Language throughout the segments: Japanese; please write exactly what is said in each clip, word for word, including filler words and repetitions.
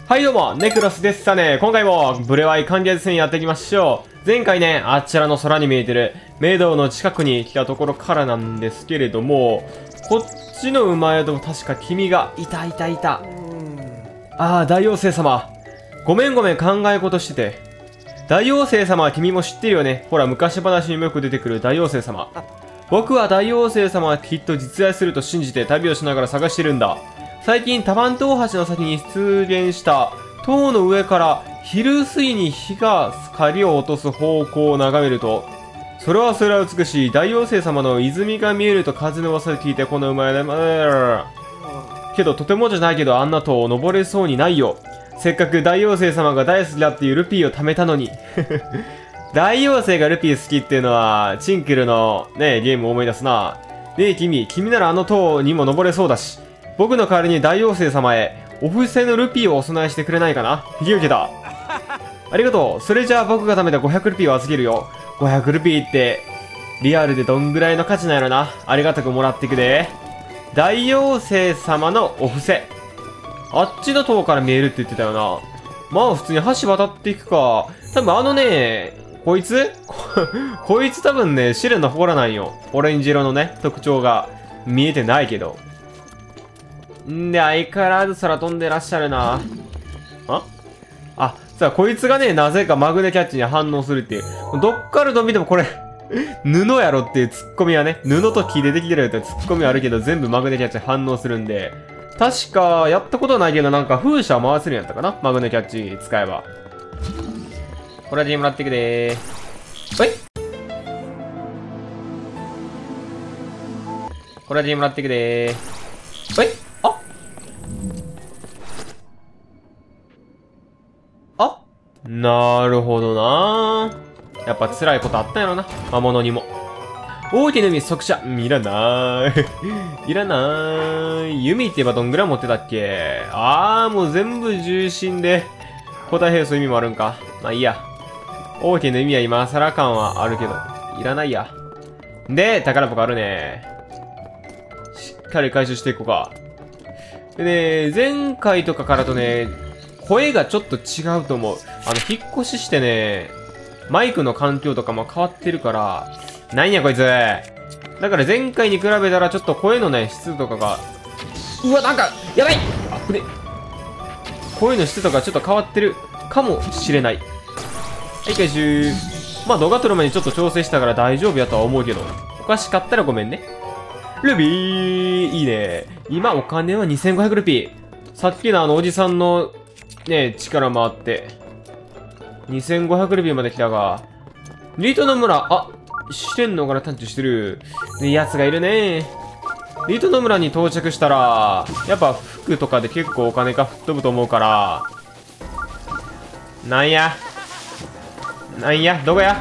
はいどうも、ネクロスですさね。今回もブレワイ関係戦やっていきましょう。前回ね、あちらの空に見えてる明道の近くに来たところからなんですけれども、こっちの馬宿も確か君がいたいたいた。ああ、大妖精様。ごめんごめん考え事してて。大妖精様は君も知ってるよね。ほら、昔話にもよく出てくる大妖精様。僕は大妖精様はきっと実在すると信じて旅をしながら探してるんだ。最近、多番島橋の先に出現した塔の上から昼過ぎに日が光を落とす方向を眺めると、それはそれは美しい大妖精様の泉が見えると風の噂で聞いてこの馬で、けどとてもじゃないけどあんな塔を登れそうにないよ。せっかく大妖精様が大好きだっていうルピーを貯めたのに。大妖精がルピー好きっていうのは、チンクルのね、ゲームを思い出すな。ねえ君、君ならあの塔にも登れそうだし、僕の代わりに大妖精様へ、お布施のルピーをお供えしてくれないかな。引き受けた。ありがとう。それじゃあ僕が貯めたごひゃくルピーを預けるよ。ごひゃくルピーって、リアルでどんぐらいの価値なんやろな。ありがたくもらってくで。大妖精様のお布施。あっちの塔から見えるって言ってたよな。まあ普通に橋渡っていくか。多分あのね、こいつこ, こいつ多分ね、試練の祠なんよ。オレンジ色のね、特徴が見えてないけど。んで、相変わらず空飛んでらっしゃるな。ああ、さあ、こいつがね、なぜかマグネキャッチに反応するっていう。どっからと見てもこれ、布やろっていうツッコミはね、布と木でできてるってツッコミはあるけど、全部マグネキャッチに反応するんで、確か、やったことはないけど、なんか風車回せるんやったかな、マグネキャッチ使えば。これでもらってくでー。えこれでもらってくでー。えああなるほどなー。やっぱ辛いことあったんやろな。魔物にも。大きな弓速射。いらない。いらない。弓って言えばどんぐらい持ってたっけ。あー、もう全部重心で。古代兵装意味もあるんか。まあいいや。大きな弓は今更感はあるけど。いらないや。で、宝箱あるね。しっかり回収していこうか。でね、前回とかからとね、声がちょっと違うと思う。あの、引っ越ししてね、マイクの環境とかも変わってるから、なんやこいつ。だから前回に比べたらちょっと声のね、質とかが、うわ、なんか、やばいあぶね。声の質とかちょっと変わってるかもしれない。はい、回収。まあ動画撮る前にちょっと調整したから大丈夫やとは思うけど、おかしかったらごめんね。ルビーいいね。今お金はにせんごひゃくルピー。さっきのあのおじさんのね、力もあって、にせんごひゃくルピーまで来たが、リートの村、あ、試練の柄探知してる。ね、やつがいるね。リートの村に到着したら、やっぱ服とかで結構お金が吹っ飛ぶと思うから、なんや。なんや、どこや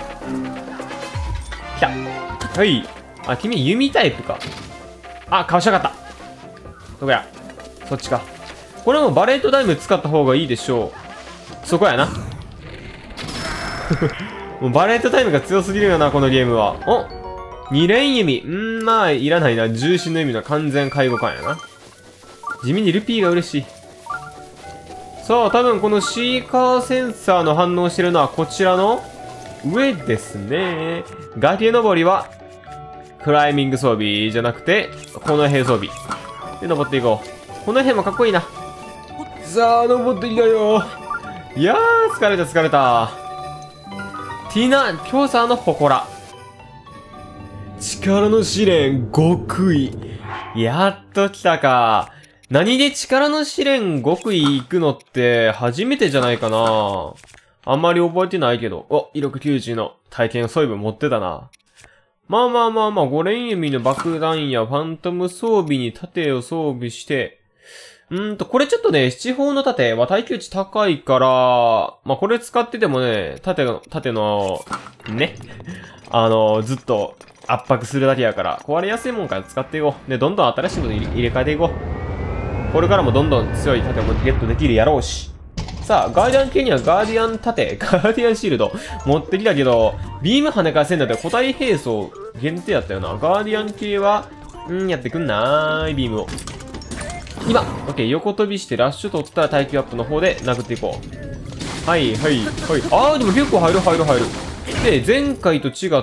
来た。はい。あ、君弓タイプか。あ、かわしやがった。どこやそっちか。これもバレットダイム使った方がいいでしょう。そこやな。もうバレットタイムが強すぎるよな、このゲームは。お二連弓。んー、まあ、いらないな。重心の意味の完全介護官やな。地味にルピーが嬉しい。さあ、多分このシーカーセンサーの反応してるのはこちらの上ですね。崖登りは、クライミング装備じゃなくて、この辺装備。で、登っていこう。この辺もかっこいいな。さあ、登ってきたよ。いやー、疲れた疲れた。ティナ・キョーサーの祠。力の試練極意。やっと来たか。何で力の試練極意行くのって初めてじゃないかな。あんまり覚えてないけど。お、威力きゅうじゅうの体験装備持ってたな。まあまあまあまあ、五連弓の爆弾やファントム装備に盾を装備して、うーんと、これちょっとね、七宝の盾は耐久値高いから、まあこれ使っててもね、盾の、盾の、ね、あの、ずっと圧迫するだけやから、壊れやすいもんから使っていこう。で、どんどん新しいもの入れ入れ替えていこう。これからもどんどん強い盾もゲットできるやろうし。さあ、ガーディアン系にはガーディアン盾、ガーディアンシールド持ってきたけど、ビーム跳ね返せんだって古代兵装限定やったよな。ガーディアン系は、んー、やってくんなーい、ビームを。 今、オッケー、横飛びしてラッシュ取ったら耐久アップの方で殴っていこう。はい、はい、はい。あー、でも結構入る、入る、入る。で、前回と違って、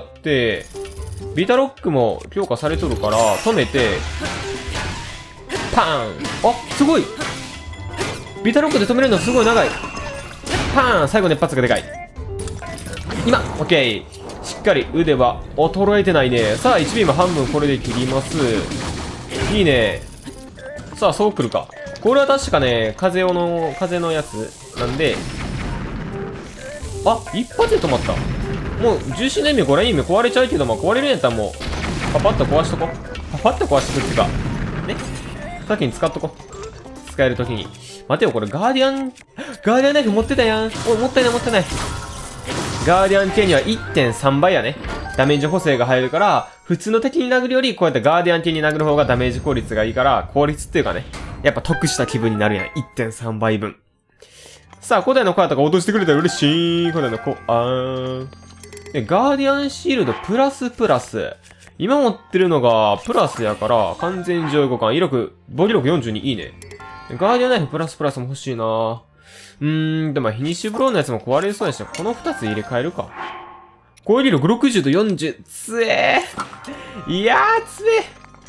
ビタロックも強化されとるから、止めて、パーン。あ、すごい。ビタロックで止めるのすごい長い。パーン。最後熱発がでかい。今、オッケー。しっかり腕は衰えてないね。さあ、いちビーム半分これで切ります。いいね。さあ、そう来るか。これは確かね、風用の、風のやつなんで、あ、一発で止まった。もう、重心の意味、これ意味壊れちゃうけど、まあ壊れるんやったらもう、パパッと壊しとこ。パパッと壊しとくっていうか、ね。先に使っとこ。使えるときに。待てよ、これガーディアン、ガーディアンナイフ持ってたやん。おい、もったいない、もったいない。ガーディアン系には いってんさん 倍やね。ダメージ補正が入るから、普通の敵に殴るより、こうやってガーディアン系に殴る方がダメージ効率がいいから、効率っていうかね。やっぱ得した気分になるやん。いってんさん 倍分。さあ、古代のカードが落としてくれたら嬉しい。古代のコ、あーん。で、ガーディアンシールドプラスプラス。今持ってるのがプラスやから、完全上互換。威力、防御力よんじゅうにいいね。ガーディアンナイフプラスプラスも欲しいなぁ。うーん、でもフィニッシュブローのやつも壊れそうやし、このふたつ入れ替えるか。攻撃力ろくじゅうとよんじゅう。つえー。いやー、つえ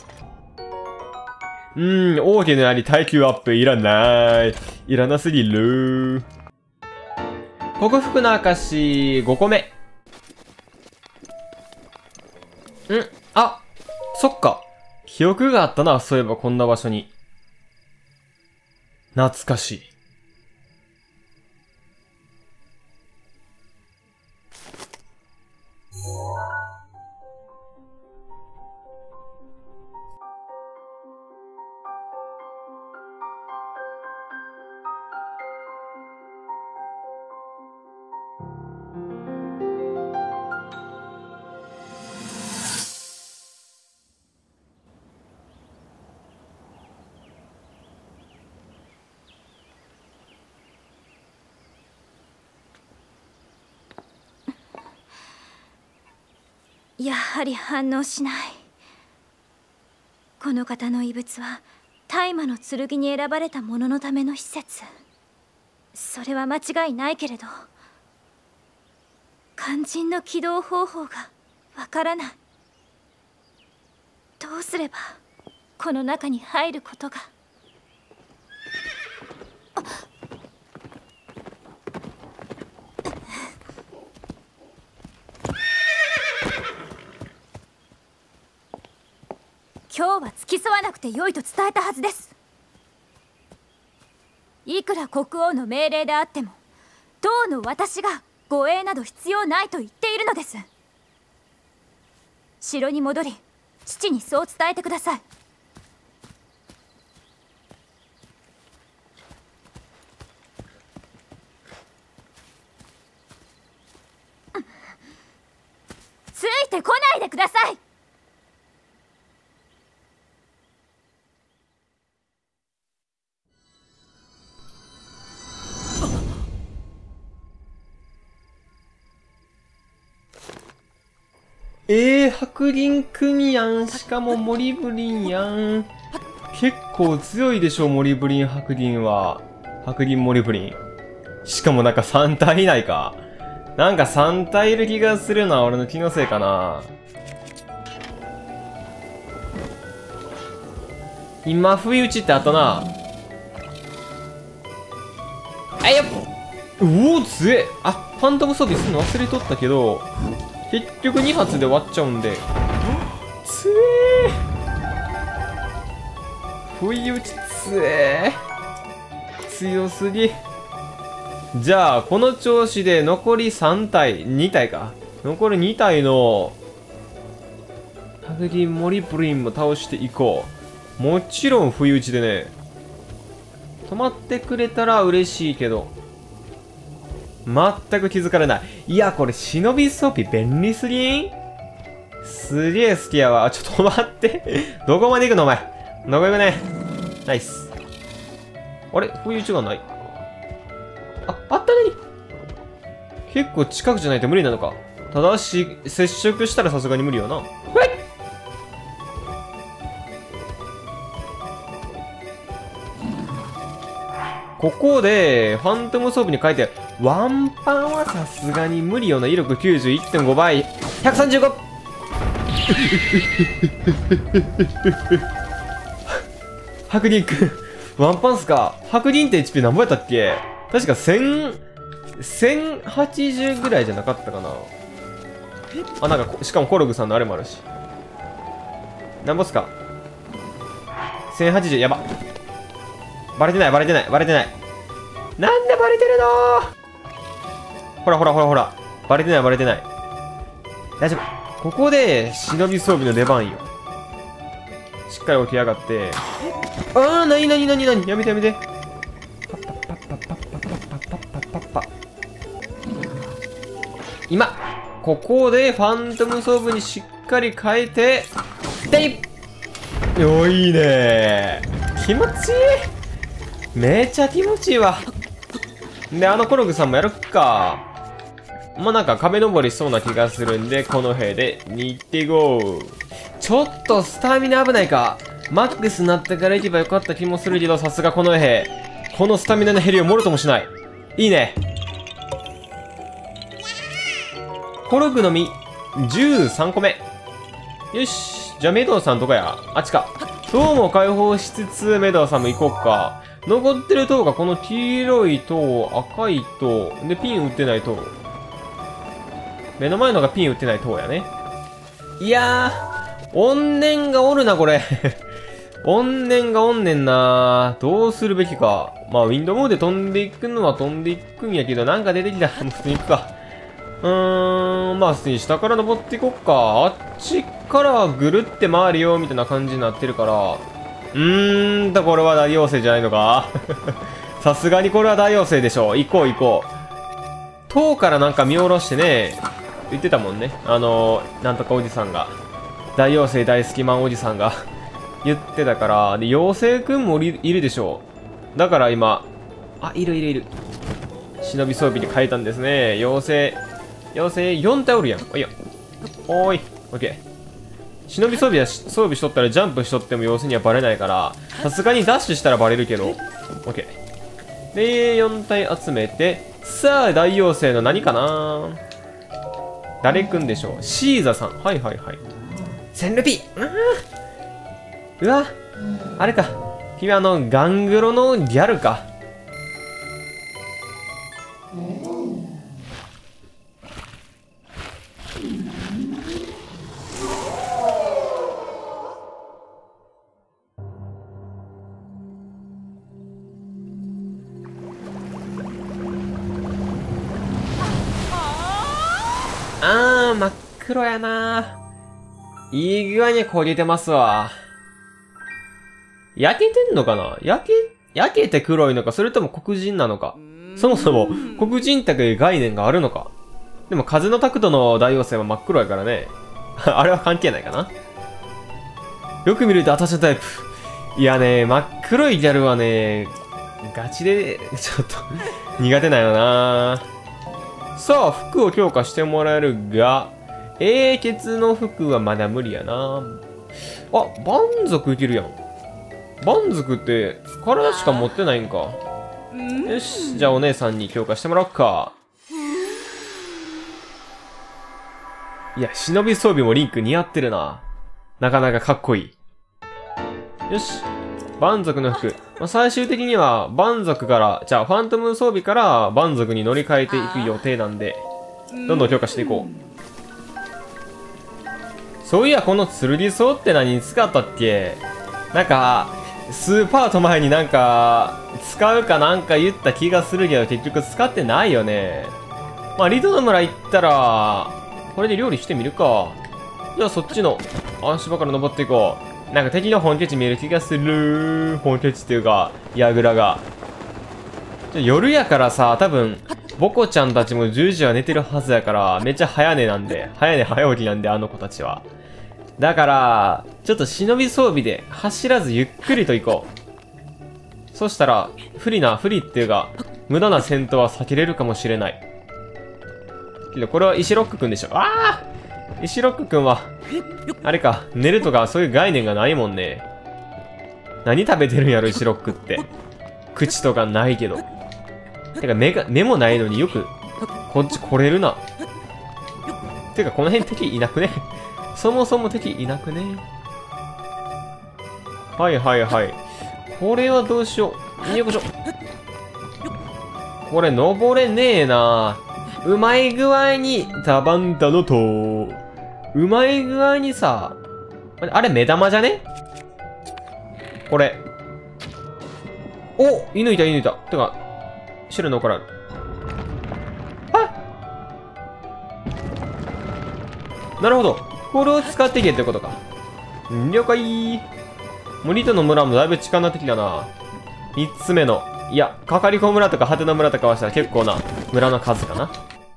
ー。うーん、大きなり耐久アップいらない。いらなすぎる。克服の証ごこめ。んあ、そっか。記憶があったな、そういえばこんな場所に。懐かしい。 やはり反応しない。この方の遺物は大麻の剣に選ばれた者のための施設。それは間違いないけれど、肝心の起動方法がわからない。どうすればこの中に入ることが。今日は付き添わなくてよいと伝えたはずです。いくら国王の命令であっても、当の私が護衛など必要ないと言っているのです。城に戻り、父にそう伝えてください。ついてこないでください。 えー、白輪組やん。しかもモリブリンやん。結構強いでしょ、モリブリン白輪は。白輪モリブリン。しかもなんかさん体いないか。なんかさん体いる気がするのは俺の気のせいかな。今、不意打ちってあったな。あ、やっぱ、うおー、強え。あ、ファントム装備するの忘れとったけど、結局に発で終わっちゃうんで。つえー。不意打ちつえー。強すぎ。じゃあ、この調子で残りさん体、に体か。残りに体の、白輪モリブリンも倒していこう。もちろん不意打ちでね。止まってくれたら嬉しいけど。全く気づかれない。いや、これ、忍び装備便利すぎん？すげえ好きやわ。ちょっと待って。どこまで行くのお前。どこ行くね。ナイス。あれ不意打ちがない。あ、あったねに。結構近くじゃないと無理なのか。ただし、接触したらさすがに無理よな。はいここで、ファントム装備に書いて、ワンパンはさすがに無理よな。威力 きゅうじゅういってんご 倍。ひゃくさんじゅうご! 白銀くん、ワンパンっすか？白銀って エイチピー 何ぼやったっけ？確かせん、せんはちじゅうぐらいじゃなかったかな。あ、なんか、しかもコルグさんのあれもあるし。なんぼっすか？ せんはちじゅう、やば。バレてない、バレてない、バレてない。なんでバレてるの？ほらほらほらほら。バレてない、バレてない。大丈夫。ここで、忍び装備の出番よ。しっかり起き上がって。あー、なになになになに？やめてやめて。パッパッパッパッパッパッパッパッパッパッパッパッ。今、ここでファントム装備にしっかり変えて、でいよ、いいねー。気持ちいい。めっちゃ気持ちいいわ。で、あのコログさんもやるか。まあ、なんか壁登りしそうな気がするんで、この兵でにってゴー。ちょっとスタミナ危ないか。マックスになってから行けばよかった気もするけど、さすがこの兵。このスタミナの減りをもろともしない。いいね。コログの実、じゅうさんこめ。よし。じゃあメドウさんどこや？あっちか。塔も解放しつつ、メドウさんも行こうか。残ってる塔がこの黄色い塔、赤い塔、で、ピン打ってない塔。目の前のがピン打ってない塔やね。いやー、怨念がおるな、これ。怨念がおんねんな。どうするべきか。まあ、ウィンドウモードで飛んでいくのは飛んでいくんやけど、なんか出てきた。普通に行くか。うーん、まあ、普通に下から登っていこっか。あっちからぐるって回るよ、みたいな感じになってるから。うーんと、これは大妖精じゃないのか。さすがにこれは大妖精でしょ。行こう行こう。塔からなんか見下ろしてね、言ってたもんね。あのー、なんとかおじさんが。大妖精大好きマンおじさんが言ってたから。で、妖精くんもいるでしょう。だから今、あ、いるいるいる。忍び装備に変えたんですね。妖精。妖精よん体おるやん。おいや。おーい。オッケー。忍び装備は装備しとったらジャンプしとっても妖精にはバレないから、さすがにダッシュしたらバレるけど。オッケー。で、よん体集めて、さあ、大妖精の何かな？誰くんでしょう？シーザさん。はいはいはい。センルピー。うわ。あれか。君あの、ガングロのギャルか。あー、真っ黒やな。いい具合に焦げてますわ。焼けてんのかな？焼け、焼けて黒いのか、それとも黒人なのか。そもそも黒人っていう概念があるのか。でも風の角度の大妖精は真っ黒やからね。あれは関係ないかな。よく見ると私のタイプ。いやね、真っ黒いギャルはね、ガチで、ちょっと苦手なんよな。さあ、服を強化してもらえるが、英傑の服はまだ無理やな。あ、蛮族いけるやん。蛮族って体しか持ってないんか。よし、じゃあお姉さんに強化してもらおうか。いや、忍び装備もリンク似合ってるな。なかなかかっこいい。よし。蛮族の服。まあ、最終的には蛮族から、じゃあファントム装備から蛮族に乗り換えていく予定なんで、どんどん強化していこう。そういや、この剣層って何に使ったっけ？なんか、数パート前になんか、使うかなんか言った気がするけど、結局使ってないよね。まあ、リドの村行ったら、これで料理してみるか。じゃあそっちの足場から登っていこう。なんか敵の本拠地見える気がする。本拠地っていうか、櫓が。夜やからさ、多分、ボコちゃんたちもじゅうじは寝てるはずやから、めっちゃ早寝なんで、早寝早起きなんで、あの子たちは。だから、ちょっと忍び装備で走らずゆっくりと行こう。そしたら、不利な、不利っていうか、無駄な戦闘は避けれるかもしれない。けど、これは石ロックくんでしょ。ああ石ロックくんは、あれか、寝るとかそういう概念がないもんね。何食べてるんやろ、石ロックって。 口とかないけど。てか目が、目もないのによく、こっち来れるな。てかこの辺敵いなくね。そもそも敵いなくね。はいはいはい。これはどうしよう。よいしょ。これ登れねえな。うまい具合に、タバンタの塔。うまい具合にさ、あれ目玉じゃね？これ。お！射抜いた射抜いた。てか、白のからある。あ！なるほど。これを使っていけってことか。了解。もうリトの村もだいぶ近になってきたな。三つ目の。いや、かかりこ村とか果ての村とかはしたら結構な村の数かな。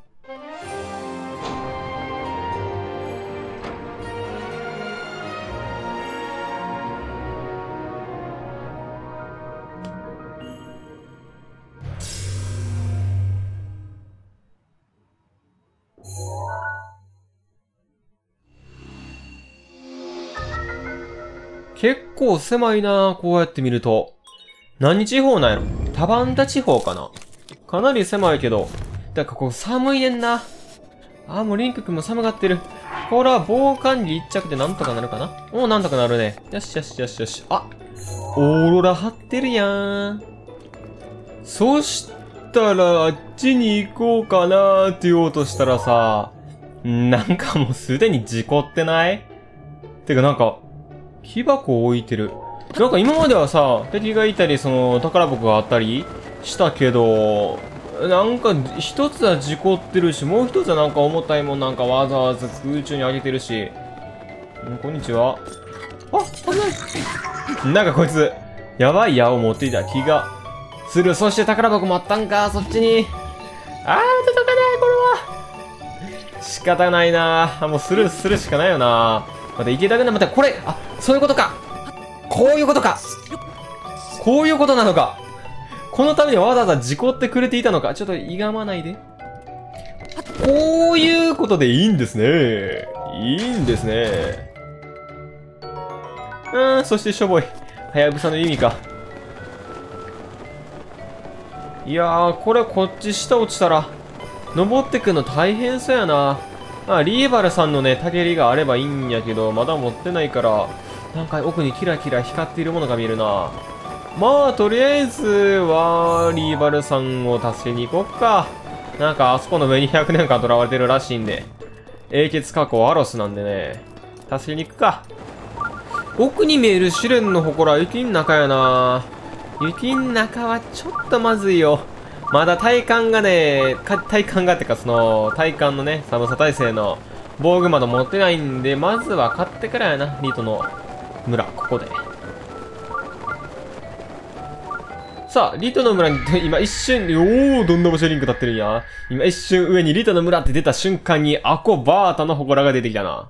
結構狭いなぁ、こうやって見ると。何地方なんやろ？タバンタ地方かな？かなり狭いけど。だからここ寒いねんな。あーもうリンク君も寒がってる。これは防寒着一着でなんとかなるかな？おーなんとかなるね。よしよしよしよし。あ！オーロラ張ってるやん。そしたらあっちに行こうかなーって言おうとしたらさ、なんかもうすでに事故ってない？てかなんか、木箱置いてる。なんか今まではさ、敵がいたり、その、宝箱があったりしたけど、なんか一つは事故ってるし、もう一つはなんか重たいもんなんかわざわざ空中に上げてるし。んこんにちは。あ、危ない。なんかこいつ、やばい矢を持っていた気がする。そして宝箱もあったんか、そっちに。あー、届かない、これは。仕方ないなあ、もうスルーするしかないよな。また行けたくない。またこれ、あ、そういうことか。こういうことか。こういうことなのか。このためにわざわざ事故ってくれていたのか。ちょっといがまないで。こういうことでいいんですね。いいんですね。うーん、そしてしょぼい。はやぶさの意味か。いやー、これこっち下落ちたら、登ってくの大変そうやな。まあ、リーバルさんのね、たけりがあればいいんやけど、まだ持ってないから、なんか奥にキラキラ光っているものが見えるな。まあ、とりあえずは、リーバルさんを助けに行こっか。なんか、あそこの上にひゃくねんかん囚われてるらしいんで。英傑過去アロスなんでね、助けに行くか。奥に見える試練の祠、雪ん中やな。雪ん中はちょっとまずいよ。まだ体感がね、か体感がってかその、体感のね、寒さ耐性の防具まだ持ってないんで、まずは買ってからやな、リートの村、ここで。さあ、リートの村に、今一瞬、おー、どんな場所にリンク立ってるんや。今一瞬上にリートの村って出た瞬間に、アコバータの祠が出てきたな。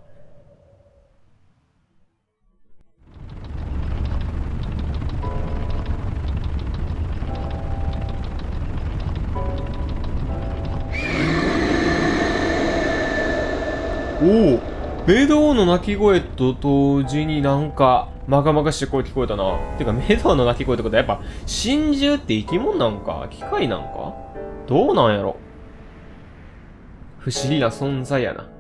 おお、メドウの鳴き声と同時になんか、まがまがしい声聞こえたな。てか、メドウの鳴き声ってことはやっぱ、真獣って生き物なんか機械なんかどうなんやろ。不思議な存在やな。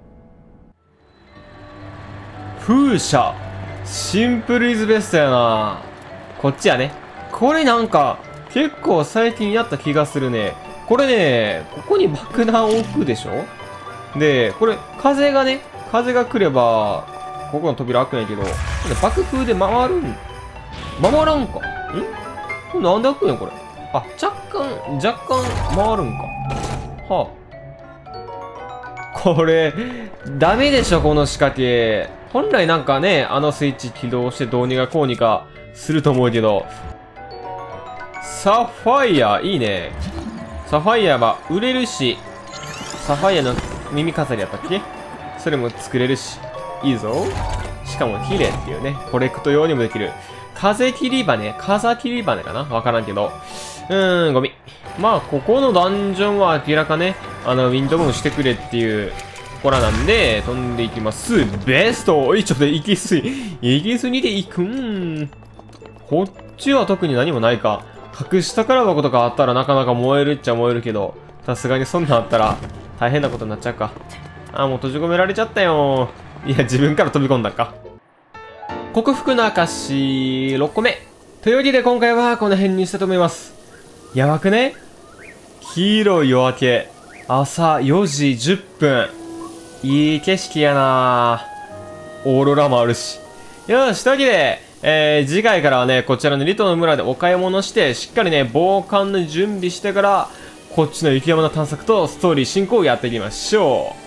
風車。シンプルイズベストやな。こっちやね。これなんか、結構最近やった気がするね。これね、ここに爆弾置くでしょ？で、これ、風がね、風が来れば、ここの扉開くんやけど、爆風で回るん、回らんか。んなんで開くんや、これ。あ、若干、若干回るんか。はあ。これ、ダメでしょ、この仕掛け。本来なんかね、あのスイッチ起動してどうにかこうにかすると思うけど。サファイア、いいね。サファイアは売れるし、サファイアの耳飾りやったっけ？それも作れるし、いいぞ。しかも綺麗っていうね、コレクト用にもできる。風切り羽、風切り羽かな？わからんけど。うーん、ゴミ。まあ、ここのダンジョンは明らかね、あの、ウィンドブーンしてくれっていうところなんで、飛んでいきます。ベスト！おい、ちょっと行きすぎ。行きすぎで行くん。こっちは特に何もないか。 隠し宝箱とかあったらなかなか燃えるっちゃ燃えるけど、さすがにそんなんあったら大変なことになっちゃうか。あー、もう閉じ込められちゃったよ。いや、自分から飛び込んだか。克服の証ろっこめ。というわけで今回はこの辺にしたと思います。やばくね？黄色い夜明け。朝よじじゅっぷん。いい景色やなぁ。オーロラもあるし。よし、というわけで、えー、次回からはね、こちらのリトの村でお買い物して、しっかりね、防寒の準備してから、こっちの雪山の探索とストーリー進行をやっていきましょう。